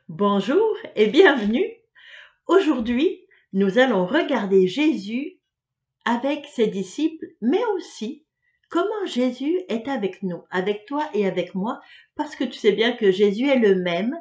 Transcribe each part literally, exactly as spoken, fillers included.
Bonjour et bienvenue. Aujourd'hui, nous allons regarder Jésus avec ses disciples, mais aussi comment Jésus est avec nous, avec toi et avec moi, parce que tu sais bien que Jésus est le même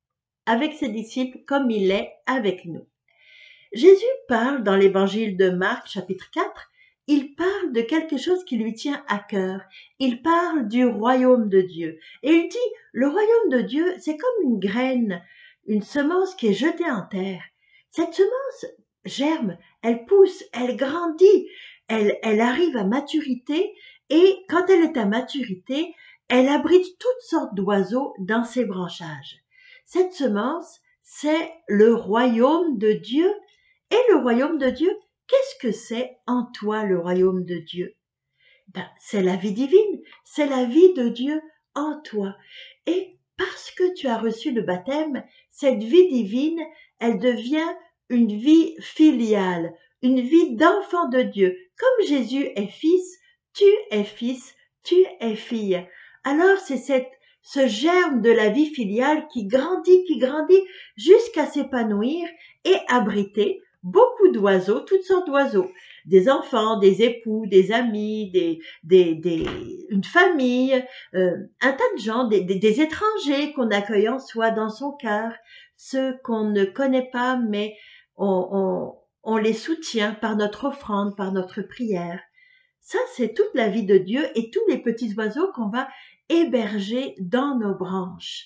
avec ses disciples comme il est avec nous. Jésus parle dans l'évangile de Marc, chapitre quatre, il parle de quelque chose qui lui tient à cœur. Il parle du royaume de Dieu. Et il dit, le royaume de Dieu, c'est comme une graine, une semence qui est jetée en terre. Cette semence germe, elle pousse, elle grandit, elle, elle arrive à maturité et quand elle est à maturité, elle abrite toutes sortes d'oiseaux dans ses branchages. Cette semence, c'est le royaume de Dieu. Et le royaume de Dieu, qu'est-ce que c'est en toi le royaume de Dieu? Ben, c'est la vie divine, c'est la vie de Dieu en toi. Et parce que tu as reçu le baptême, cette vie divine, elle devient une vie filiale, une vie d'enfant de Dieu. Comme Jésus est fils, tu es fils, tu es fille. Alors c'est cette, ce germe de la vie filiale qui grandit, qui grandit jusqu'à s'épanouir et abriter beaucoup d'oiseaux, toutes sortes d'oiseaux, des enfants, des époux, des amis, des, des, des, une famille, euh, un tas de gens, des, des, des étrangers qu'on accueille en soi, dans son cœur, ceux qu'on ne connaît pas, mais on, on, on les soutient par notre offrande, par notre prière. Ça, c'est toute la vie de Dieu et tous les petits oiseaux qu'on va héberger dans nos branches.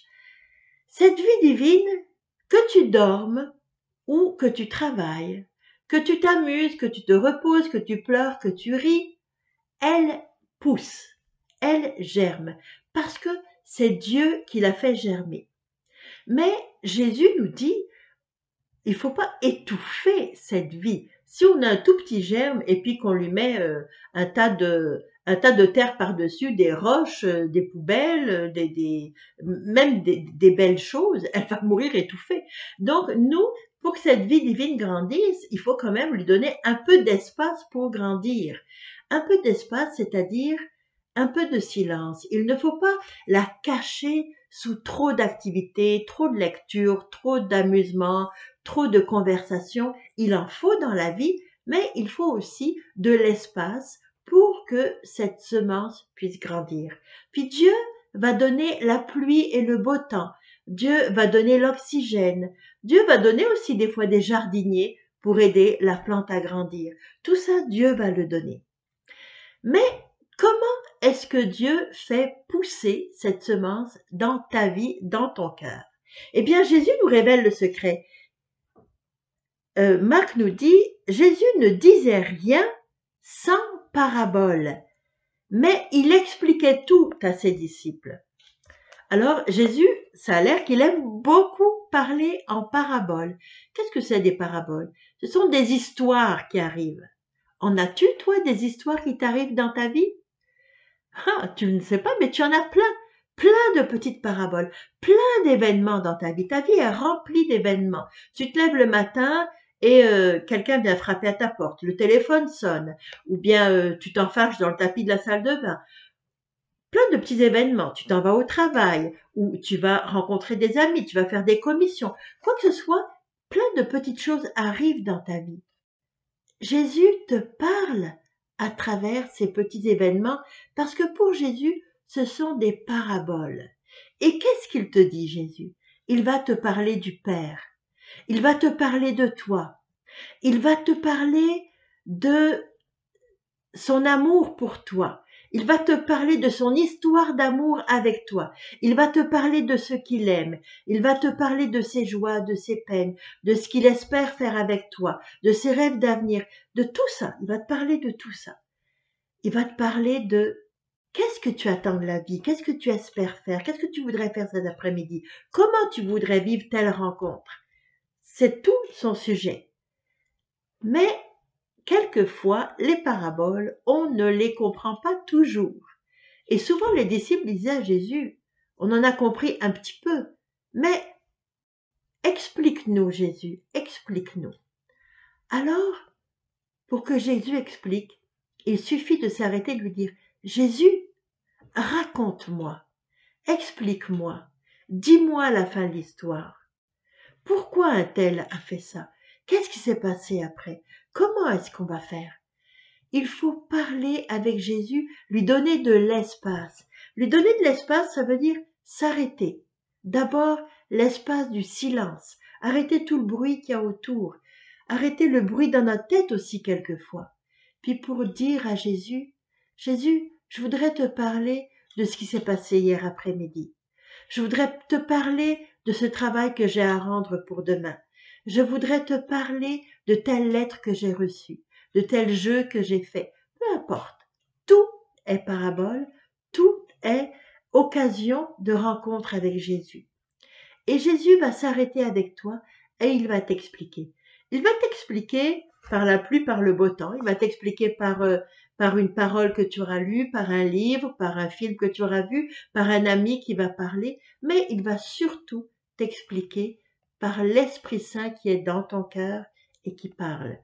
Cette vie divine, que tu dormes ou que tu travailles, que tu t'amuses, que tu te reposes, que tu pleures, que tu ris, elle pousse, elle germe, parce que c'est Dieu qui l'a fait germer. Mais Jésus nous dit, il faut pas étouffer cette vie. Si on a un tout petit germe et puis qu'on lui met euh, un tas de un tas de terre par-dessus, des roches, euh, des poubelles, euh, des, des même des, des belles choses, elle va mourir étouffée. Donc nous, pour que cette vie divine grandisse, il faut quand même lui donner un peu d'espace pour grandir. Un peu d'espace, c'est-à-dire un peu de silence. Il ne faut pas la cacher sous trop d'activités, trop de lecture, trop d'amusement, trop de conversation. Il en faut dans la vie, mais il faut aussi de l'espace pour que cette semence puisse grandir. Puis Dieu va donner la pluie et le beau temps. Dieu va donner l'oxygène. Dieu va donner aussi des fois des jardiniers pour aider la plante à grandir. Tout ça, Dieu va le donner. Mais comment est-ce que Dieu fait pousser cette semence dans ta vie, dans ton cœur? Eh bien, Jésus nous révèle le secret. Euh, Marc nous dit, Jésus ne disait rien sans parabole, mais il expliquait tout à ses disciples. Alors, Jésus, ça a l'air qu'il aime beaucoup parler en paraboles. Qu'est-ce que c'est des paraboles? Ce sont des histoires qui arrivent. En as-tu, toi, des histoires qui t'arrivent dans ta vie? Ah, tu ne sais pas, mais tu en as plein, plein de petites paraboles, plein d'événements dans ta vie. Ta vie est remplie d'événements. Tu te lèves le matin et euh, quelqu'un vient frapper à ta porte, le téléphone sonne, ou bien euh, tu t'enfarges dans le tapis de la salle de bain. Plein de petits événements. Tu t'en vas au travail, ou tu vas rencontrer des amis, tu vas faire des commissions. Quoi que ce soit, plein de petites choses arrivent dans ta vie. Jésus te parle à travers ces petits événements parce que pour Jésus, ce sont des paraboles. Et qu'est-ce qu'il te dit, Jésus? Il va te parler du Père. Il va te parler de toi. Il va te parler de son amour pour toi. Il va te parler de son histoire d'amour avec toi. Il va te parler de ce qu'il aime. Il va te parler de ses joies, de ses peines, de ce qu'il espère faire avec toi, de ses rêves d'avenir, de tout ça. Il va te parler de tout ça. Il va te parler de qu'est-ce que tu attends de la vie, qu'est-ce que tu espères faire, qu'est-ce que tu voudrais faire cet après-midi, comment tu voudrais vivre telle rencontre. C'est tout son sujet. Mais quelquefois, les paraboles, on ne les comprend pas toujours. Et souvent, les disciples disaient à Jésus, on en a compris un petit peu, mais explique-nous, Jésus, explique-nous. Alors, pour que Jésus explique, il suffit de s'arrêter et de lui dire, Jésus, raconte-moi, explique-moi, dis-moi la fin de l'histoire. Pourquoi un tel a fait ça? Qu'est-ce qui s'est passé après? Comment est-ce qu'on va faire? Il faut parler avec Jésus, lui donner de l'espace. Lui donner de l'espace, ça veut dire s'arrêter. D'abord, l'espace du silence. Arrêter tout le bruit qu'il y a autour. Arrêter le bruit dans notre tête aussi quelquefois. Puis pour dire à Jésus, Jésus, je voudrais te parler de ce qui s'est passé hier après-midi. Je voudrais te parler de ce travail que j'ai à rendre pour demain. Je voudrais te parler de telle lettre que j'ai reçue, de tel jeu que j'ai fait. Peu importe. Tout est parabole, tout est occasion de rencontre avec Jésus. Et Jésus va s'arrêter avec toi et il va t'expliquer. Il va t'expliquer par la pluie, par le beau temps. Il va t'expliquer par, euh, par une parole que tu auras lue, par un livre, par un film que tu auras vu, par un ami qui va parler. Mais il va surtout t'expliquer par l'Esprit Saint qui est dans ton cœur et qui parle.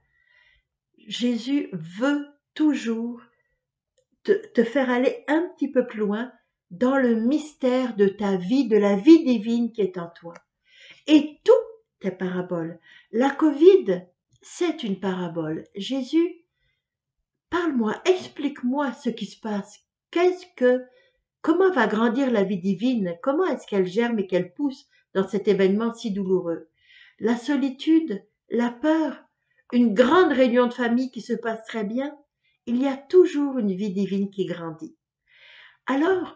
Jésus veut toujours te, te faire aller un petit peu plus loin dans le mystère de ta vie, de la vie divine qui est en toi. Et tout est parabole. La Covid, c'est une parabole. Jésus, parle-moi, explique-moi ce qui se passe. Qu'est-ce que, comment va grandir la vie divine? Comment est-ce qu'elle germe et qu'elle pousse dans cet événement si douloureux? La solitude, la peur, une grande réunion de famille qui se passe très bien. Il y a toujours une vie divine qui grandit. Alors,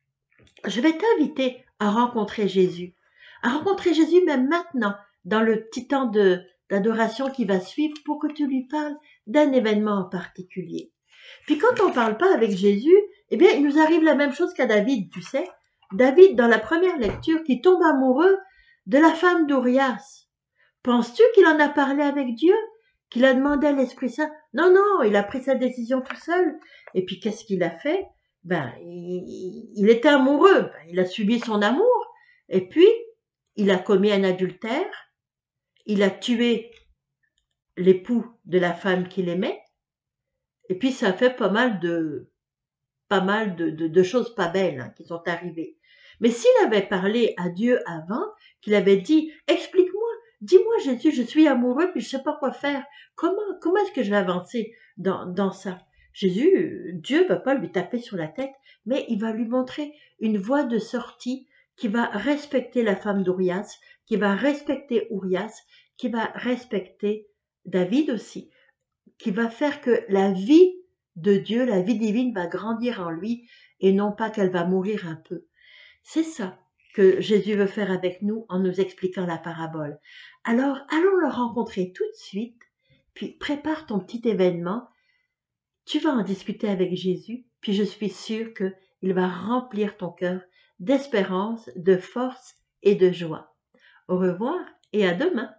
je vais t'inviter à rencontrer Jésus, à rencontrer Jésus même maintenant, dans le petit temps de d'adoration qui va suivre, pour que tu lui parles d'un événement en particulier. Puis quand on ne parle pas avec Jésus, eh bien, il nous arrive la même chose qu'à David, tu sais. David, dans la première lecture, qui tombe amoureux de la femme d'Urias. Penses-tu qu'il en a parlé avec Dieu? Qu'il a demandé à l'Esprit Saint? Non, non, il a pris sa décision tout seul. Et puis, qu'est-ce qu'il a fait? Ben, il, il était amoureux. Ben, il a subi son amour. Et puis, il a commis un adultère. Il a tué l'époux de la femme qu'il aimait. Et puis, ça fait pas mal de, pas mal de, de, de choses pas belles hein, qui sont arrivées. Mais s'il avait parlé à Dieu avant, qu'il avait dit, explique-moi, dis-moi Jésus, je suis amoureux puis je sais pas quoi faire. Comment, comment est-ce que je vais avancer dans, dans ça? Jésus, Dieu va pas lui taper sur la tête, mais il va lui montrer une voie de sortie qui va respecter la femme d'Urias, qui va respecter Urias, qui va respecter David aussi, qui va faire que la vie de Dieu, la vie divine va grandir en lui et non pas qu'elle va mourir un peu. C'est ça que Jésus veut faire avec nous en nous expliquant la parabole. Alors, allons le rencontrer tout de suite, puis prépare ton petit événement. Tu vas en discuter avec Jésus, puis je suis sûre qu'il va remplir ton cœur d'espérance, de force et de joie. Au revoir et à demain.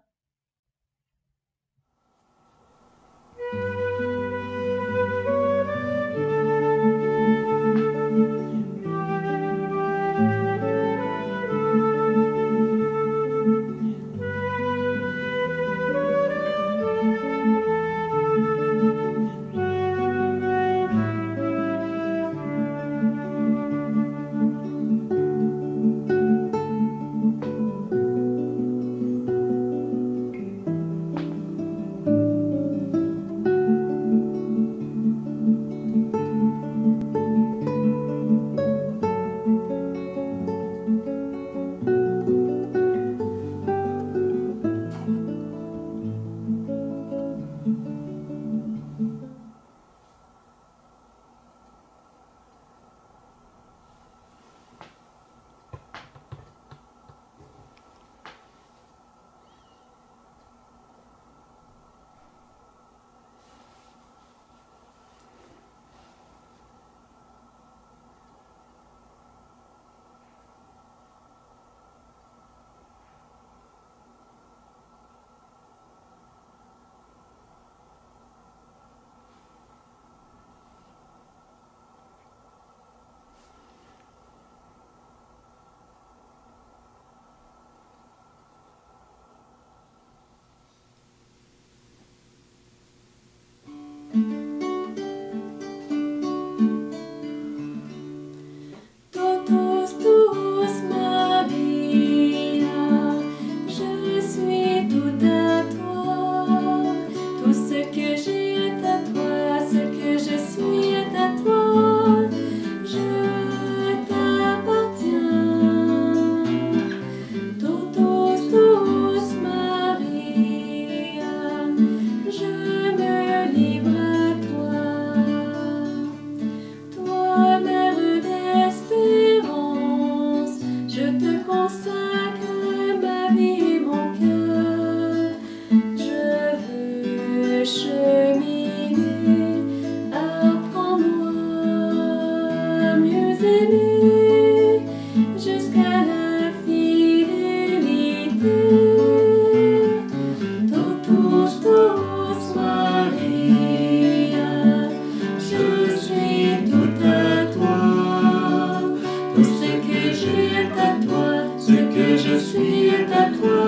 Tout ce que j'ai est à toi, ce que je suis est à toi.